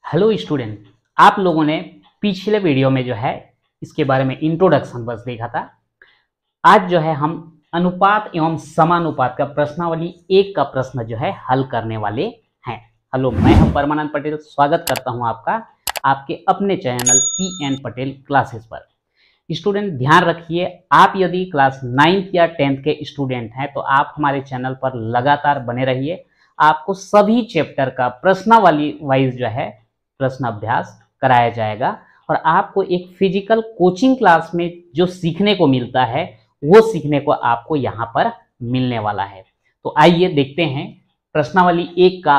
Hello student, आप लोगों ने पिछले वीडियो में जो है इसके बारे में इंट्रोडक्शन बस देखा था। आज जो है हम अनुपात एवं समानुपात का प्रश्नावली 1 का प्रश्न जो है हल करने वाले हैं। हेलो, मैं हूं परमानंद पटेल, स्वागत करता हूं आपका आपके अपने चैनल PN पटेल क्लासेस पर। स्टूडेंट ध्यान रखिए, आप यदि क्लास 9th या 10th के स्टूडेंट हैं तो आप हमारे चैनल पर लगातार बने रहिए। आपको सभी चैप्टर का प्रश्नावली वाइज जो है प्रश्न अभ्यास कराया जाएगा और आपको एक फिजिकल कोचिंग क्लास में जो सीखने को मिलता है वो सीखने को आपको यहाँ पर मिलने वाला है। तो आइए देखते हैं प्रश्नावली 1 का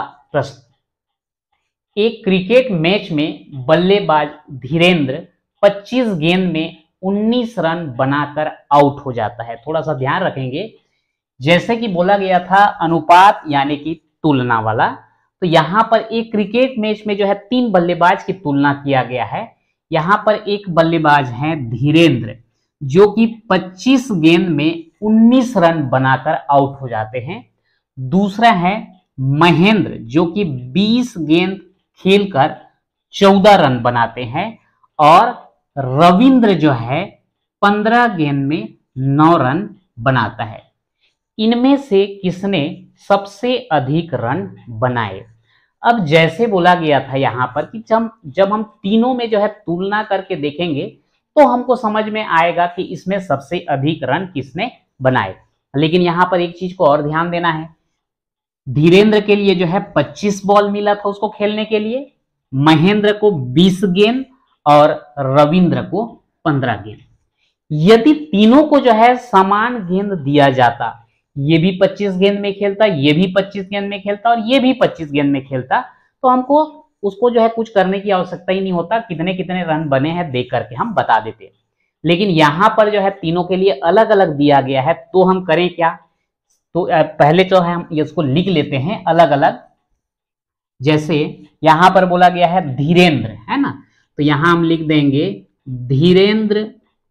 प्रश्न। एक क्रिकेट मैच में बल्लेबाज धीरेन्द्र 25 गेंद में 19 रन बनाकर आउट हो जाता है। थोड़ा सा ध्यान रखेंगे, जैसे कि बोला गया था अनुपात यानी कि तुलना वाला, तो यहां पर एक क्रिकेट मैच में जो है 3 बल्लेबाज की तुलना किया गया है। यहां पर एक बल्लेबाज है धीरेन्द्र जो कि 25 गेंद में 19 रन बनाकर आउट हो जाते हैं। दूसरा है महेंद्र जो कि 20 गेंद खेलकर 14 रन बनाते हैं और रविंद्र जो है 15 गेंद में 9 रन बनाता है। इनमें से किसने सबसे अधिक रन बनाए? अब जैसे बोला गया था यहाँ पर कि जब हम तीनों में जो है तुलना करके देखेंगे तो हमको समझ में आएगा कि इसमें सबसे अधिक रन किसने बनाए। लेकिन यहाँ पर एक चीज को और ध्यान देना है, धीरेन्द्र के लिए जो है 25 बॉल मिला था उसको खेलने के लिए, महेंद्र को 20 गेंद और रविंद्र को 15 गेंद। यदि तीनों को जो है समान गेंद दिया जाता, ये भी 25 गेंद में खेलता, ये भी 25 गेंद में खेलता और ये भी 25 गेंद में खेलता, तो हमको उसको जो है कुछ करने की आवश्यकता ही नहीं होता, कितने कितने रन बने हैं देख करके हम बता देते। लेकिन यहां पर जो है तीनों के लिए अलग अलग दिया गया है, तो हम करें क्या? तो पहले जो है हम इसको लिख लेते हैं अलग अलग। जैसे यहां पर बोला गया है धीरेन्द्र, है ना, तो यहां हम लिख देंगे धीरेन्द्र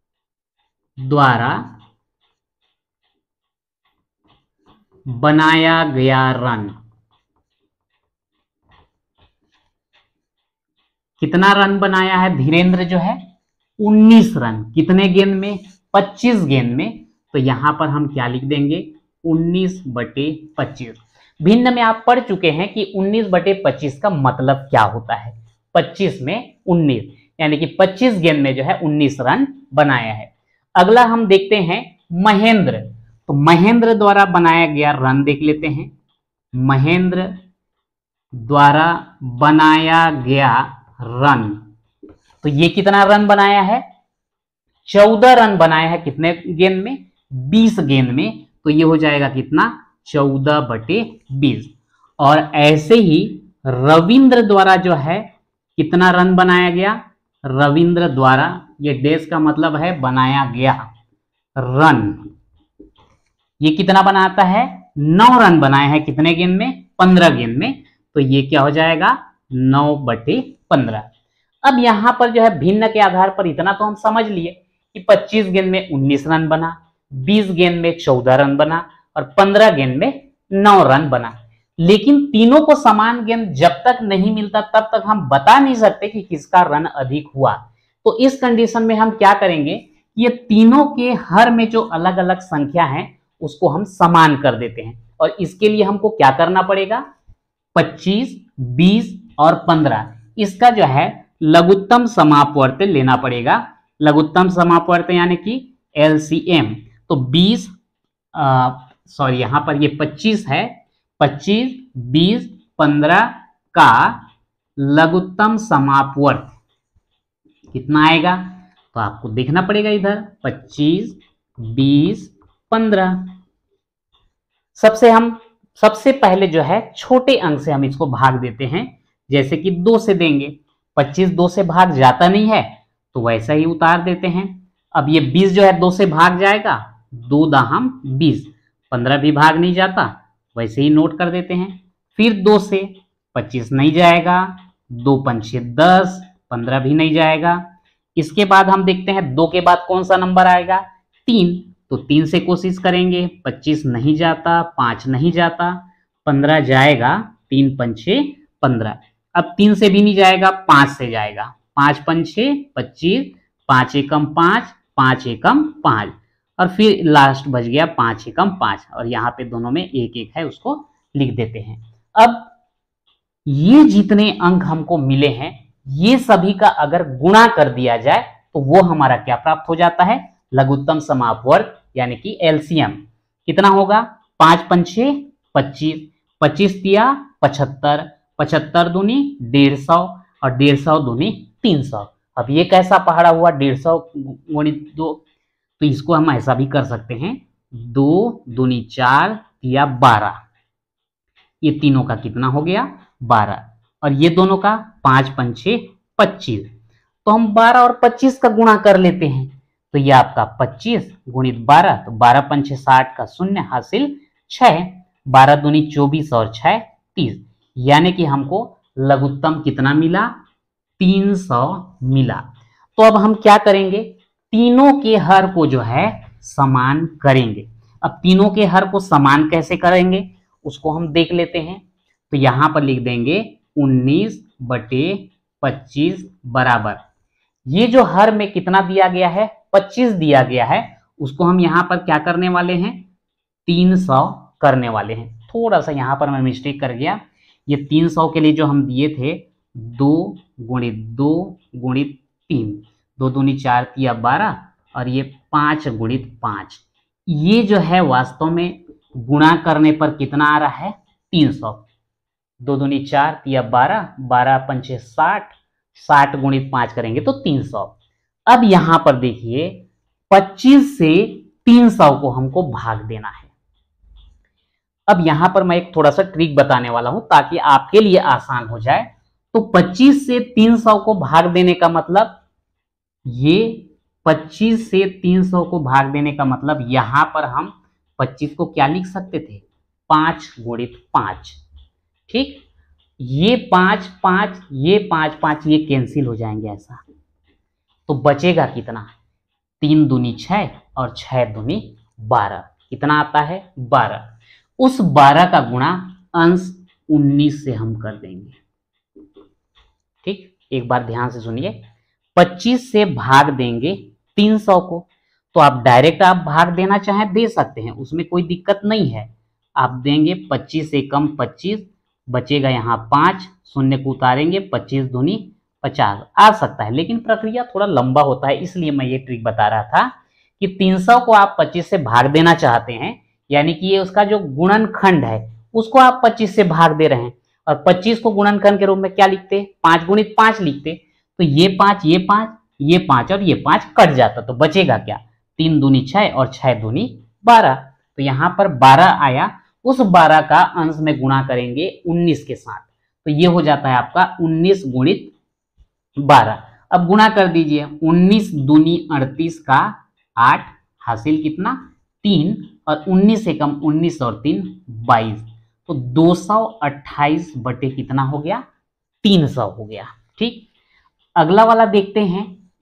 द्वारा बनाया गया रन। कितना रन बनाया है धीरेन्द्र जो है? 19 रन। कितने गेंद में? 25 गेंद में। तो यहां पर हम क्या लिख देंगे? 19/25। भिन्न में आप पढ़ चुके हैं कि 19/25 का मतलब क्या होता है। 25 में 19 यानी कि 25 गेंद में जो है 19 रन बनाया है। अगला हम देखते हैं महेंद्र। तो महेंद्र द्वारा बनाया गया रन देख लेते हैं। महेंद्र द्वारा बनाया गया रन, तो ये कितना रन बनाया है? 14 रन बनाया है। कितने गेंद में? 20 गेंद में। तो ये हो जाएगा कितना? 14/20। और ऐसे ही रविंद्र द्वारा जो है कितना रन बनाया गया? रविंद्र द्वारा, ये डैश का मतलब है बनाया गया रन, ये कितना बनाता है? 9 रन बनाए हैं। कितने गेंद में? 15 गेंद में। तो ये क्या हो जाएगा? 9/15। अब यहां पर जो है भिन्न के आधार पर इतना तो हम समझ लिए कि 25 गेंद में 19 रन बना, 20 गेंद में 14 रन बना और 15 गेंद में 9 रन बना। लेकिन तीनों को समान गेंद जब तक नहीं मिलता तब तक हम बता नहीं सकते कि किसका रन अधिक हुआ। तो इस कंडीशन में हम क्या करेंगे, ये तीनों के हर में जो अलग अलग संख्या है उसको हम समान कर देते हैं। और इसके लिए हमको क्या करना पड़ेगा? 25, 20 और 15, इसका जो है लघुत्तम समापवर्त लेना पड़ेगा। लघुत्तम समापवर्त यानी कि LCM। तो 20 यहां पर ये 25 है, 25, 20, 15 का लघुत्तम समापवर्त कितना आएगा? तो आपको देखना पड़ेगा इधर 25, 20, 15। सबसे पहले जो है छोटे अंक से हम इसको भाग देते हैं, जैसे कि 2 से देंगे। 25 2 से भाग जाता नहीं है तो वैसा ही उतार देते हैं। अब ये 20 जो है 2 से भाग जाएगा, 2 दाहम 20। 15 भी भाग नहीं जाता, वैसे ही नोट कर देते हैं। फिर 2 से 25 नहीं जाएगा, 2 पंचे 10, 15 भी नहीं जाएगा। इसके बाद हम देखते हैं 2 के बाद कौन सा नंबर आएगा? 3। तो 3 से कोशिश करेंगे, 25 नहीं जाता, 5 नहीं जाता, 15 जाएगा, 3 पंचे 15। अब 3 से भी नहीं जाएगा, 5 से जाएगा। 5 5 6 25, 5 एकम 5, 5 एकम 5, और फिर लास्ट बच गया 5 एकम 5, और यहाँ पे दोनों में एक एक है, उसको लिख देते हैं। अब ये जितने अंक हमको मिले हैं, ये सभी का अगर गुणा कर दिया जाए तो वो हमारा क्या प्राप्त हो जाता है, लघुत्तम समापवर्ग यानी कि एलसीएम। कितना होगा, 5 5 6 25, 25 तिया 75, 75 दूनी 150, और 150 दूनी 300। अब ये कैसा पहाड़ा हुआ, 150 गुणित 2, तो इसको हम ऐसा भी कर सकते हैं, 2 दूनी 4 तिया 12, ये तीनों का कितना हो गया 12, और ये दोनों का 5 5 6 25। तो हम 12 और 25 का गुणा कर लेते हैं, तो ये आपका 25 गुणित 12, तो 12 5 6 60 का शून्य हासिल 6, 12 दूनी 24 और 6 30, यानी कि हमको लघुत्तम कितना मिला, 300 मिला। तो अब हम क्या करेंगे, तीनों के हर को जो है समान करेंगे। अब तीनों के हर को समान कैसे करेंगे उसको हम देख लेते हैं। तो यहां पर लिख देंगे 19/25 बराबर, ये जो हर में कितना दिया गया है, 25 दिया गया है, उसको हम यहां पर क्या करने वाले हैं, 300 करने वाले हैं। थोड़ा सा यहां पर मैं मिस्टेक कर गया, ये 300 के लिए जो हम दिए थे 2 गुणित 2 गुणित 3, 2 दूनी 4 तिया 12, और ये 5 गुणित 5, ये जो है वास्तव में गुणा करने पर कितना आ रहा है, 300। 2 दूनी 4 तिया 12, 12 पंचे 60, 60 गुणित 5 करेंगे तो 300। अब यहां पर देखिए 25 से 300 को हमको भाग देना है। अब यहां पर मैं एक थोड़ा सा ट्रिक बताने वाला हूं ताकि आपके लिए आसान हो जाए। तो 25 से 300 को भाग देने का मतलब, ये 25 से 300 को भाग देने का मतलब यहां पर हम 25 को क्या लिख सकते थे, 5 गुणित 5, ठीक। ये 5 5, ये 5 5, ये कैंसिल हो जाएंगे ऐसा, तो बचेगा कितना, 3 दूनी 6 और 6 दूनी 12, कितना आता है 12। उस 12 का गुणा अंश 19 से हम कर देंगे, ठीक। एक बार ध्यान से सुनिए, 25 से भाग देंगे 300 को, तो आप डायरेक्ट आप भाग देना चाहें दे सकते हैं, उसमें कोई दिक्कत नहीं है। आप देंगे 25 से कम 25, बचेगा यहाँ 5, शून्य को उतारेंगे, 25 दूनी 50 आ सकता है, लेकिन प्रक्रिया थोड़ा लंबा होता है, इसलिए मैं ये ट्रिक बता रहा था कि 300 को आप 25 से भाग देना चाहते हैं, यानी कि ये उसका जो गुणनखंड है उसको आप 25 से भाग दे रहे हैं, और 25 को गुणनखंड के रूप में क्या लिखते, 5 गुणित 5 लिखते, तो ये 5 ये 5 ये 5 और ये 5 कट जाता, तो बचेगा क्या, 3 दूनी 6 और 6 दूनी 12, तो यहां पर 12 आया। उस 12 का अंश में गुणा करेंगे 19 के साथ, तो ये हो जाता है आपका 19 गुणित 12। अब गुणा कर दीजिए, 19 दूनी 38 का 8 हासिल कितना 3, और 19 एकम 19 और 3 22, तो 228 बटे कितना हो गया, 300 हो गया, ठीक। अगला वाला देखते हैं,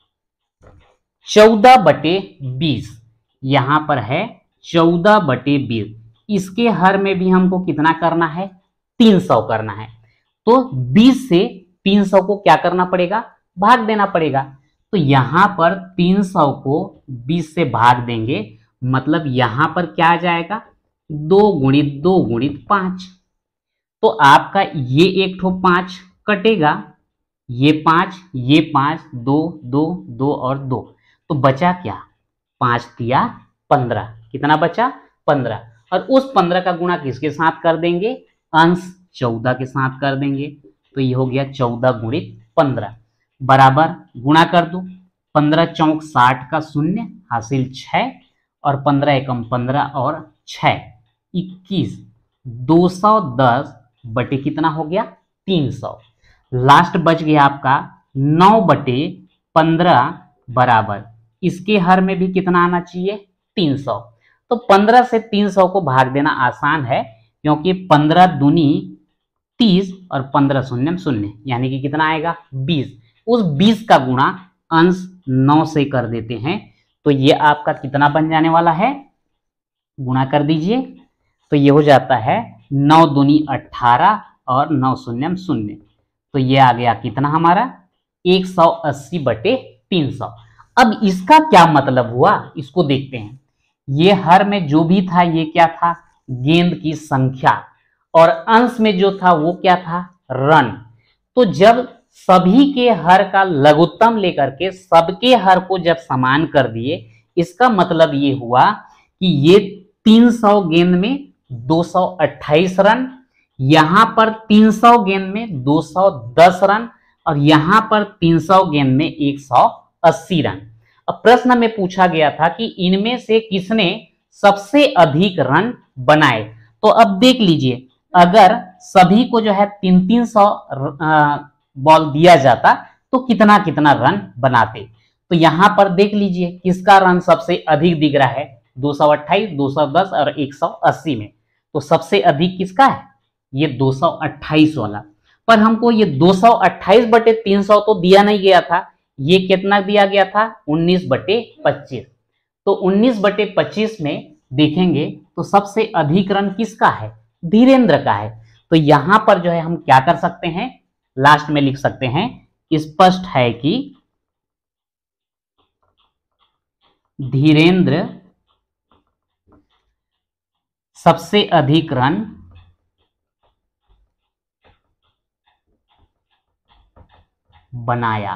14/20, यहां पर है 14/20, इसके हर में भी हमको कितना करना है, 300 करना है, तो 20 से 300 को क्या करना पड़ेगा, भाग देना पड़ेगा। तो यहां पर 300 को 20 से भाग देंगे, मतलब यहां पर क्या आ जाएगा, 2 गुणित 2 गुणित 5, तो आपका ये एक ठो 5 कटेगा, ये 5 ये 5, 2 2 2 और 2, तो बचा क्या, 5 तिया 15, कितना बचा 15, और उस 15 का गुणा किसके साथ कर देंगे, अंश 14 के साथ कर देंगे, तो ये हो गया 14 गुणित 15 बराबर, गुणा कर दो, 15 चौक 60 का शून्य हासिल 6, और 15 एकम 15 और 6 21, 210 बटे कितना हो गया 300, लास्ट बच गया आपका 9/15 बराबर, इसके हर में भी कितना आना चाहिए 300। तो 15 से 300 को भाग देना आसान है, क्योंकि 15 दूनी 30 और 15 शून्य शून्य, यानी कि कितना आएगा 20, उस 20 का गुणा अंश 9 से कर देते हैं, तो ये आपका कितना बन जाने वाला है, गुणा कर दीजिए, तो ये हो जाता है 9 दूनी 18 और 9 शून्य शून्य, तो ये आ गया कितना हमारा 180/300। अब इसका क्या मतलब हुआ इसको देखते हैं। ये हर में जो भी था ये क्या था, गेंद की संख्या, और अंश में जो था वो क्या था, रन। तो जब सभी के हर का लघुत्तम लेकर के सबके हर को जब समान कर दिए, इसका मतलब ये हुआ कि ये 300 गेंद में 228 रन, यहां पर 300 गेंद में 210 रन, और यहां पर 300 गेंद में 180 रन। अब प्रश्न में पूछा गया था कि इनमें से किसने सबसे अधिक रन बनाए। तो अब देख लीजिए, अगर सभी को जो है 300 बॉल दिया जाता तो कितना कितना रन बनाते। तो यहां पर देख लीजिए किसका रन सबसे अधिक दिख रहा है, 228, 210 और 180 में। तो सबसे अधिक किसका है, ये 228 वाला। पर हमको ये 228/300 तो दिया नहीं गया था, ये कितना दिया गया था, 19/25। तो 19/25 में देखेंगे तो सबसे अधिक रन किसका है, धीरेन्द्र का है। तो यहां पर जो है हम क्या कर सकते हैं, लास्ट में लिख सकते हैं, स्पष्ट है कि धीरेन्द्र सबसे अधिक रन बनाया।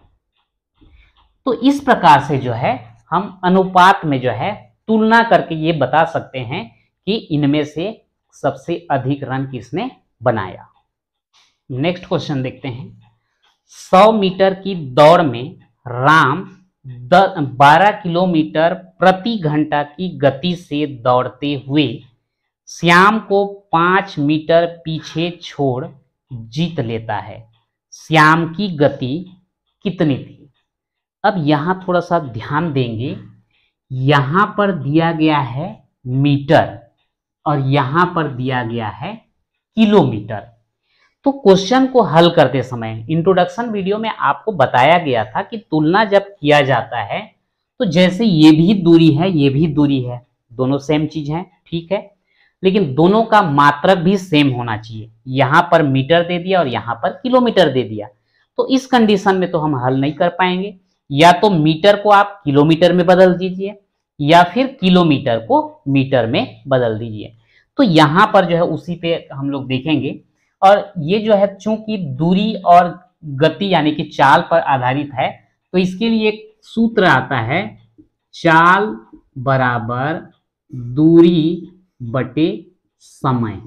तो इस प्रकार से जो है हम अनुपात में जो है तुलना करके ये बता सकते हैं कि इनमें से सबसे अधिक रन किसने बनाया। नेक्स्ट क्वेश्चन देखते हैं। 100 मीटर की दौड़ में राम 12 किलोमीटर प्रति घंटा की गति से दौड़ते हुए श्याम को 5 मीटर पीछे छोड़ जीत लेता है। श्याम की गति कितनी थी। अब यहां थोड़ा सा ध्यान देंगे, यहां पर दिया गया है मीटर और यहां पर दिया गया है किलोमीटर। तो क्वेश्चन को हल करते समय इंट्रोडक्शन वीडियो में आपको बताया गया था कि तुलना जब किया जाता है तो जैसे ये भी दूरी है ये भी दूरी है, दोनों सेम चीज है, ठीक है, लेकिन दोनों का मात्रक भी सेम होना चाहिए। यहां पर मीटर दे दिया और यहां पर किलोमीटर दे दिया, तो इस कंडीशन में तो हम हल नहीं कर पाएंगे। या तो मीटर को आप किलोमीटर में बदल दीजिए या फिर किलोमीटर को मीटर में बदल दीजिए। तो यहां पर जो है उसी पे हम लोग देखेंगे। और ये जो है चूंकि दूरी और गति यानी कि चाल पर आधारित है, तो इसके लिए एक सूत्र आता है, चाल बराबर दूरी बटे समय।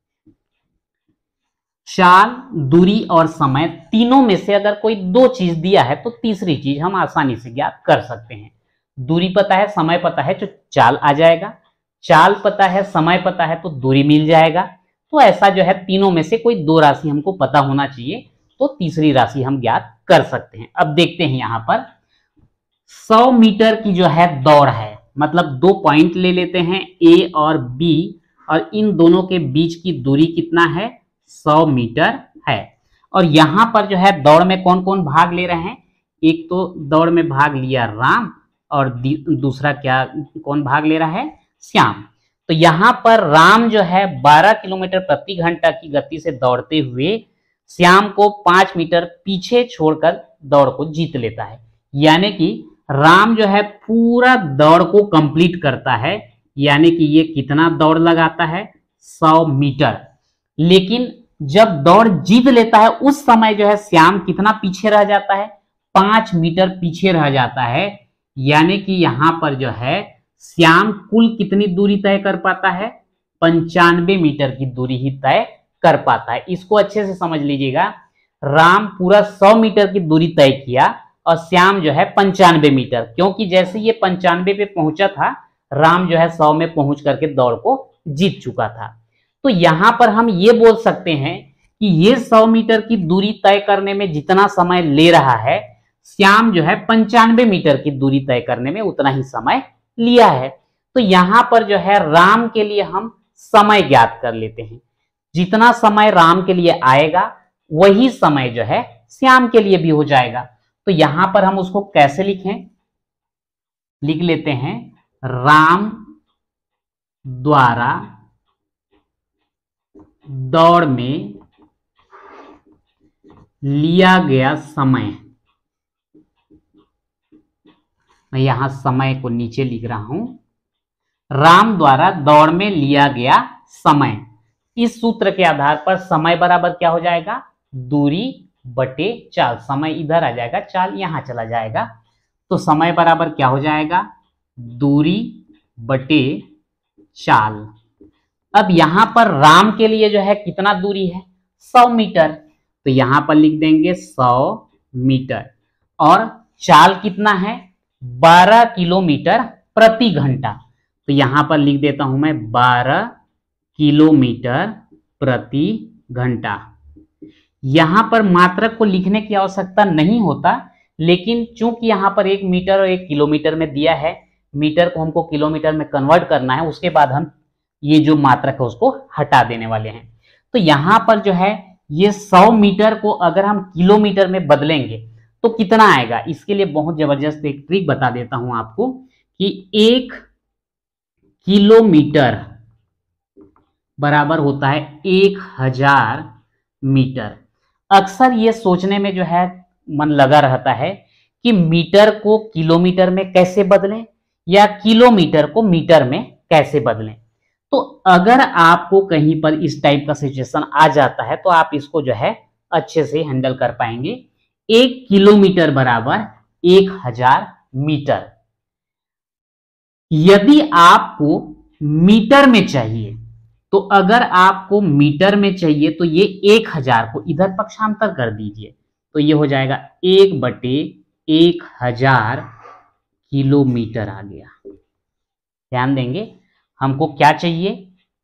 चाल, दूरी और समय तीनों में से अगर कोई दो चीज दिया है तो तीसरी चीज हम आसानी से ज्ञात कर सकते हैं। दूरी पता है, समय पता है, तो चाल आ जाएगा। चाल पता है, समय पता है, तो दूरी मिल जाएगा। तो ऐसा जो है तीनों में से कोई दो राशि हमको पता होना चाहिए, तो तीसरी राशि हम ज्ञात कर सकते हैं। अब देखते हैं यहां पर 100 मीटर की जो है दौड़ है, मतलब 2 पॉइंट ले लेते हैं ए और बी, और इन दोनों के बीच की दूरी कितना है, 100 मीटर है। और यहां पर जो है दौड़ में कौन कौन भाग ले रहे हैं, एक तो दौड़ में भाग लिया राम और दूसरा क्या कौन भाग ले रहा है, श्याम। तो यहां पर राम जो है 12 किलोमीटर प्रति घंटा की गति से दौड़ते हुए श्याम को 5 मीटर पीछे छोड़कर दौड़ को जीत लेता है। यानी कि राम जो है पूरा दौड़ को कंप्लीट करता है, यानी कि ये कितना दौड़ लगाता है, 100 मीटर। लेकिन जब दौड़ जीत लेता है उस समय जो है श्याम कितना पीछे रह जाता है, 5 मीटर पीछे रह जाता है। यानी कि यहां पर जो है श्याम कुल कितनी दूरी तय कर पाता है, 95 मीटर की दूरी ही तय कर पाता है। इसको अच्छे से समझ लीजिएगा, राम पूरा 100 मीटर की दूरी तय किया और श्याम जो है 95 मीटर, क्योंकि जैसे ये 95 पे पहुंचा था, राम जो है 100 में पहुंच करके दौड़ को जीत चुका था। तो यहां पर हम ये बोल सकते हैं कि ये 100 मीटर की दूरी तय करने में जितना समय ले रहा है, श्याम जो है 95 मीटर की दूरी तय करने में उतना ही समय लिया है। तो यहां पर जो है राम के लिए हम समय ज्ञात कर लेते हैं। जितना समय राम के लिए आएगा वही समय जो है श्याम के लिए भी हो जाएगा। तो यहां पर हम उसको कैसे लिखें, लिख लेते हैं, राम द्वारा दौड़ में लिया गया समय, मैं यहां समय को नीचे लिख रहा हूं, राम द्वारा दौड़ में लिया गया समय। इस सूत्र के आधार पर समय बराबर क्या हो जाएगा, दूरी बटे चाल। समय इधर आ जाएगा, चाल यहां चला जाएगा, तो समय बराबर क्या हो जाएगा, दूरी बटे चाल। अब यहां पर राम के लिए जो है कितना दूरी है, 100 मीटर, तो यहां पर लिख देंगे 100 मीटर। और चाल कितना है, 12 किलोमीटर प्रति घंटा, तो यहां पर लिख देता हूं मैं 12 किलोमीटर प्रति घंटा। यहां पर मात्रक को लिखने की आवश्यकता नहीं होता, लेकिन चूंकि यहां पर 1 मीटर और 1 किलोमीटर में दिया है, मीटर को हमको किलोमीटर में कन्वर्ट करना है, उसके बाद हम ये जो मात्रक है उसको हटा देने वाले हैं। तो यहां पर जो है ये 100 मीटर को अगर हम किलोमीटर में बदलेंगे तो कितना आएगा, इसके लिए बहुत जबरदस्त एक ट्रिक बता देता हूं आपको कि 1 किलोमीटर बराबर होता है 1000 मीटर। अक्सर ये सोचने में जो है मन लगा रहता है कि मीटर को किलोमीटर में कैसे बदलें या किलोमीटर को मीटर में कैसे बदलें। तो अगर आपको कहीं पर इस टाइप का सिचुएशन आ जाता है तो आप इसको जो है अच्छे से हैंडल कर पाएंगे। 1 किलोमीटर बराबर 1000 मीटर। यदि आपको मीटर में चाहिए, तो अगर आपको मीटर में चाहिए तो ये 1000 को इधर पक्षांतर कर दीजिए, तो ये हो जाएगा 1/1000 किलोमीटर आ गया। ध्यान देंगे, हमको क्या चाहिए,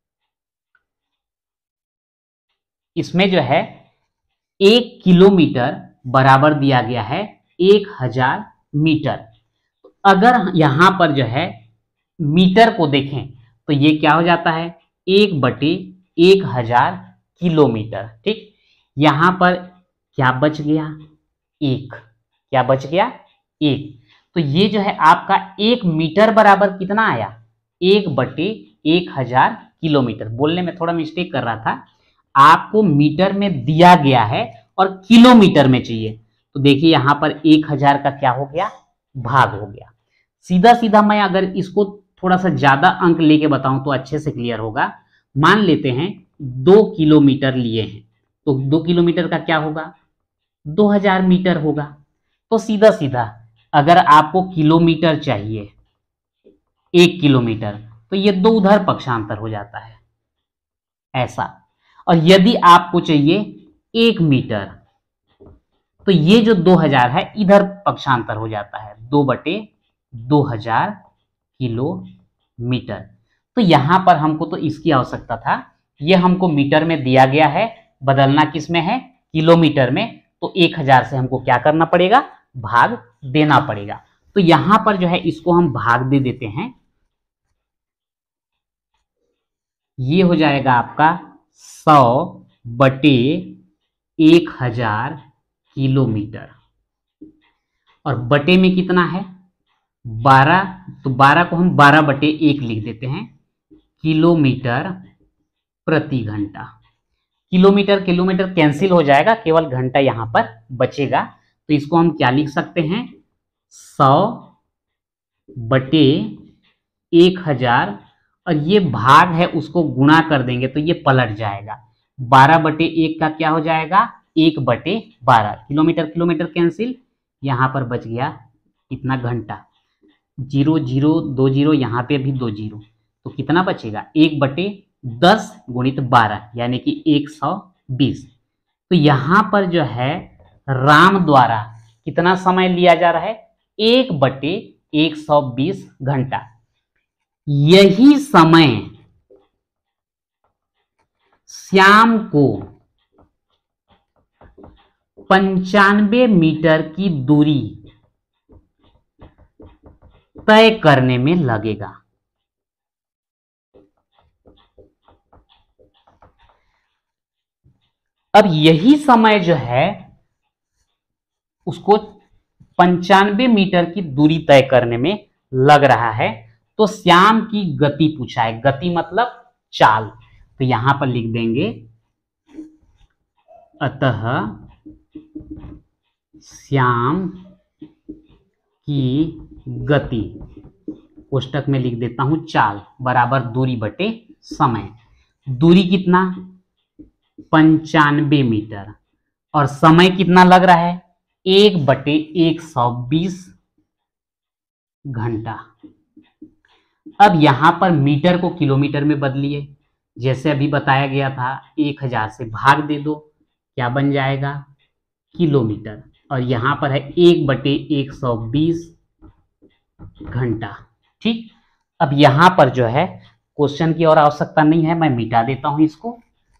इसमें जो है 1 किलोमीटर बराबर दिया गया है 1000 मीटर। अगर यहां पर जो है मीटर को देखें तो ये क्या हो जाता है, 1/1000 किलोमीटर। ठीक, यहां पर क्या बच गया, 1, क्या बच गया, 1। तो ये जो है आपका 1 मीटर बराबर कितना आया, 1/1000 किलोमीटर। बोलने में थोड़ा मिस्टेक कर रहा था, आपको मीटर में दिया गया है और किलोमीटर में चाहिए, तो देखिए यहां पर 1000 का क्या हो गया, भाग हो गया। सीधा सीधा मैं अगर इसको थोड़ा सा ज्यादा अंक लेके बताऊं तो अच्छे से क्लियर होगा। मान लेते हैं 2 किलोमीटर लिए हैं, तो 2 किलोमीटर का क्या होगा, 2000 मीटर होगा। तो सीधा सीधा अगर आपको किलोमीटर चाहिए 1 किलोमीटर, तो ये 2 उधर पक्षांतर हो जाता है ऐसा। और यदि आपको चाहिए 1 मीटर, तो ये जो 2000 है इधर पक्षांतर हो जाता है, 2/2000 किलोमीटर। तो यहां पर हमको तो इसकी आवश्यकता था, ये हमको मीटर में दिया गया है, बदलना किस में है, किलोमीटर में, तो 1000 से हमको क्या करना पड़ेगा, भाग देना पड़ेगा। तो यहां पर जो है इसको हम भाग दे देते हैं, ये हो जाएगा आपका 100/1000 किलोमीटर। और बटे में कितना है, 12, तो 12 को हम 12/1 लिख देते हैं, किलोमीटर प्रति घंटा। किलोमीटर किलोमीटर कैंसिल हो जाएगा, केवल घंटा यहां पर बचेगा। तो इसको हम क्या लिख सकते हैं, 100/1000, और ये भाग है उसको गुणा कर देंगे तो ये पलट जाएगा, 12/1 का क्या हो जाएगा, 1/12। किलोमीटर किलोमीटर कैंसिल, यहां पर बच गया इतना घंटा, 0 0 2 0, यहां पे भी 2 0, तो कितना बचेगा, 1/10 गुणित 12 यानी कि 120। तो यहां पर जो है राम द्वारा कितना समय लिया जा रहा है, 1/120 घंटा। यही समय श्याम को 95 मीटर की दूरी तय करने में लगेगा। अब यही समय जो है उसको 95 मीटर की दूरी तय करने में लग रहा है, तो श्याम की गति पूछा है, गति मतलब चाल, तो यहां पर लिख देंगे अतः श्याम की गति, कोष्टक में लिख देता हूं चाल, बराबर दूरी बटे समय। दूरी कितना? 95 मीटर। और समय कितना लग रहा है? 1/120 घंटा। अब यहां पर मीटर को किलोमीटर में बदलिए, जैसे अभी बताया गया था 1000 से भाग दे दो, क्या बन जाएगा? किलोमीटर। और यहां पर है 1/120 घंटा। ठीक, अब यहां पर जो है क्वेश्चन की और आवश्यकता नहीं है, मैं मिटा देता हूं इसको।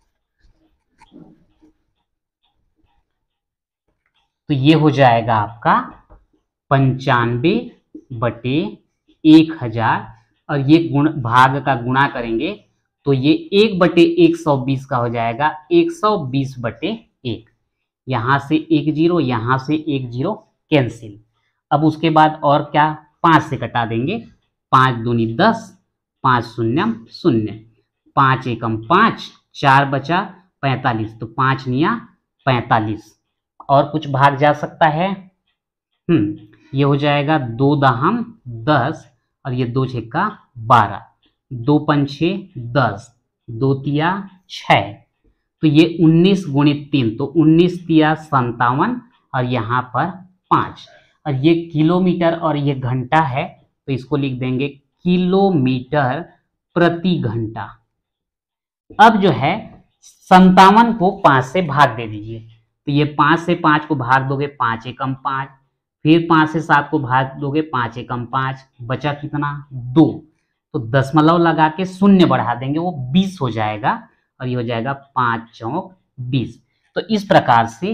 तो ये हो जाएगा आपका 95/1000, और ये भाग का गुणा करेंगे तो ये 1/120 का हो जाएगा 120/1। यहां से 1 0, यहां से 1 0 कैंसिल। अब उसके बाद और क्या? 5 से कटा देंगे, 5 दूनी 10, 5 शून्यम 0, 5 एकम 5, 4 बचा 45, तो 5 निया 45। और कुछ भाग जा सकता है? ये हो जाएगा 2 दहम 10, और ये 2 छक्का 12, 2 पंछे 10, 2 तिया 6, तो ये 19 गुणित 3, तो 19 तिया 57, और यहाँ पर 5। और ये किलोमीटर और ये घंटा है, तो इसको लिख देंगे किलोमीटर प्रति घंटा। अब जो है 57 को 5 से भाग दे दीजिए, तो ये 5 से 5 को भाग दोगे 5 एकम 5, फिर 5 से 7 को भाग दोगे 5 एकम 5, बचा कितना? 2। तो दशमलव लगा के शून्य बढ़ा देंगे, वो 20 हो जाएगा, और ये हो जाएगा 5 चौक 20। तो इस प्रकार से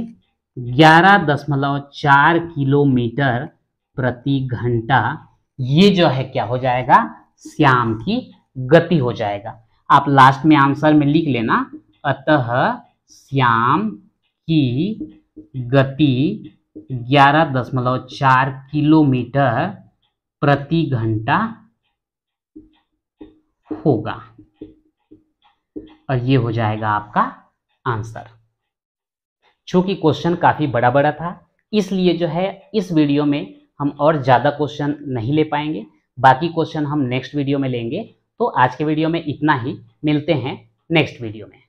11.4 किलोमीटर प्रति घंटा, ये जो है क्या हो जाएगा? श्याम की गति हो जाएगा। आप लास्ट में आंसर में लिख लेना, अतः श्याम की गति 11.4 किलोमीटर प्रति घंटा होगा, और ये हो जाएगा आपका आंसर। चूंकि क्वेश्चन काफी बड़ा बड़ा था, इसलिए जो है इस वीडियो में हम और ज्यादा क्वेश्चन नहीं ले पाएंगे, बाकी क्वेश्चन हम नेक्स्ट वीडियो में लेंगे। तो आज के वीडियो में इतना ही, मिलते हैं नेक्स्ट वीडियो में।